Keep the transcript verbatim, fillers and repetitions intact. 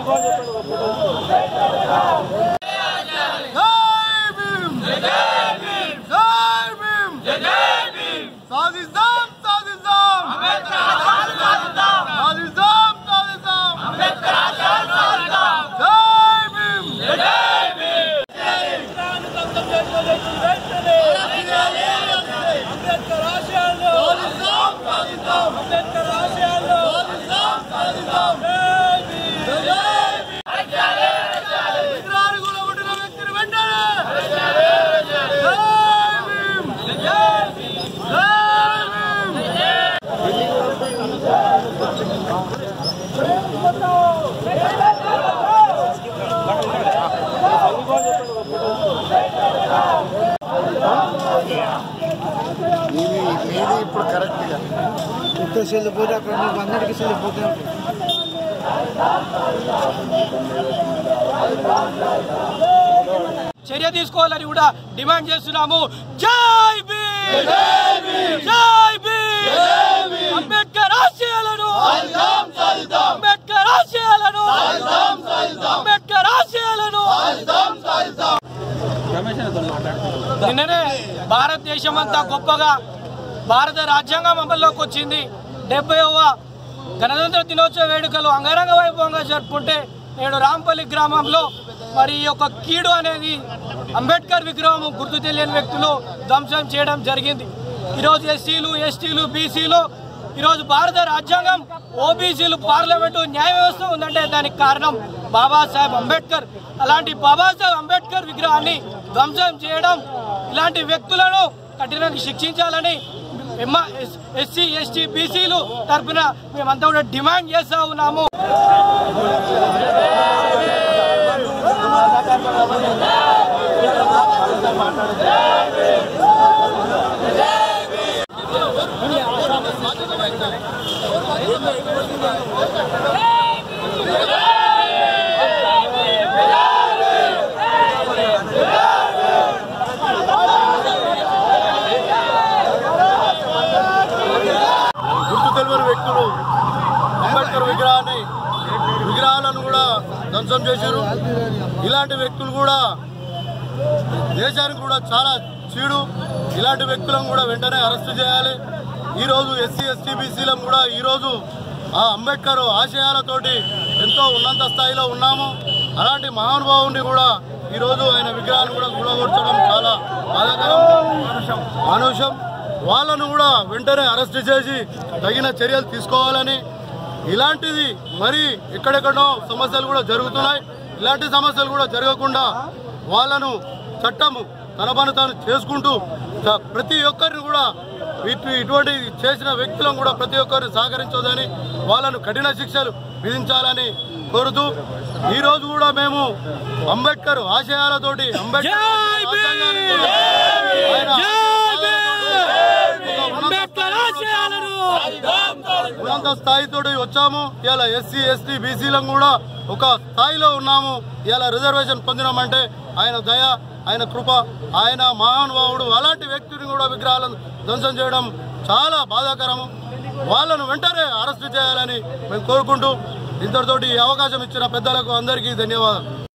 ఇప్పుడు కరెక్ట్గా ఇక్కడ చెల్లిపోతే అక్కడ మీకు అందరికీ చెల్లిపోతే చర్య తీసుకోవాలని కూడా డిమాండ్ చేస్తున్నాము. జై భీమ్, జై భీమ్, అంబేద్కర్ ఆశయాలను, అంబేద్కర్ ఆశయాలను, అంబేద్కర్ ఆశయాలను. నిన్ననే భారతదేశం అంతా గొప్పగా భారత రాజ్యాంగం అమల్లోకి వచ్చింది. డెబ్బైవ గణతంత్ర దినోత్సవ వేడుకలు అంగరంగ వైభవంగా జరుపుకుంటే నేడు రాంపల్లి గ్రామంలో మరి ఈ యొక్క కీడు అనేది అంబేద్కర్ విగ్రహం గుర్తు తెలియని వ్యక్తులు ధ్వంసం చేయడం జరిగింది. ఈరోజు ఎస్సీలు, ఎస్టీలు, బీసీలు, ఈరోజు భారత రాజ్యాంగం, ఓబీసీలు, పార్లమెంటు, న్యాయ వ్యవస్థ ఉందంటే దానికి కారణం బాబాసాహెబ్ అంబేద్కర్. అలాంటి బాబాసాహెబ్ అంబేద్కర్ విగ్రహాన్ని ధ్వంసం చేయడం, ఇలాంటి వ్యక్తులను కఠినంగా శిక్షించాలని ఎస్సీ, ఎస్టీ, బీసీలు తరఫున మేమంతా కూడా డిమాండ్ చేస్తా ఉన్నాము. గుర్తు తెలియని వ్యక్తులు అంబేద్కర్ విగ్రహాన్ని విగ్రహాలను కూడా ధ్వంసం చేశారు. ఇలాంటి వ్యక్తులు కూడా దేశానికి కూడా చాలా చీడు. ఇలాంటి వ్యక్తులను కూడా వెంటనే అరెస్టు చేయాలి. ఈరోజు ఎస్సీ, ఎస్టీ, బీసీలను కూడా ఈరోజు ఆ అంబేద్కర్ ఆశయాలతోటి ఎంతో ఉన్నత స్థాయిలో ఉన్నాము. అలాంటి మహానుభావుని కూడా ఈరోజు ఆయన విగ్రహాన్ని కూడా కూలగొట్టడం చాలా బాధాకరం, మానుషం. వాళ్ళను కూడా వెంటనే అరెస్ట్ చేసి తగిన చర్యలు తీసుకోవాలని, ఇలాంటిది మరి ఎక్కడెక్కడో సమస్యలు కూడా జరుగుతున్నాయి. ఇలాంటి సమస్యలు కూడా జరగకుండా వాళ్ళను చట్టము తన పని తాను చేసుకుంటూ ప్రతి ఒక్కరిని కూడా ఇటువంటి చేసిన వ్యక్తులను కూడా ప్రతి ఒక్కరిని సహకరించదని, వాళ్ళను కఠిన శిక్షలు విధించాలని కోరుతూ ఈ రోజు కూడా మేము అంబేద్కర్ ఆశయాలతోటి అంబేద్కర్ ఉన్నత స్థాయితో వచ్చాము. ఇలా ఎస్సీ, ఎస్టీ, బీసీలను కూడా ఒక స్థాయిలో ఉన్నాము. ఇలా రిజర్వేషన్ పొందినామంటే ఆయన దయ, ఆయన కృప, ఆయన మహానుభావుడు. అలాంటి వ్యక్తిని కూడా విగ్రహాలను ధ్వంసం చేయడం చాలా బాధాకరము. వాళ్ళను వెంటనే అరెస్టు చేయాలని మేము కోరుకుంటూ ఇంతటితోటి అవకాశం ఇచ్చిన పెద్దలకు అందరికీ ధన్యవాదాలు.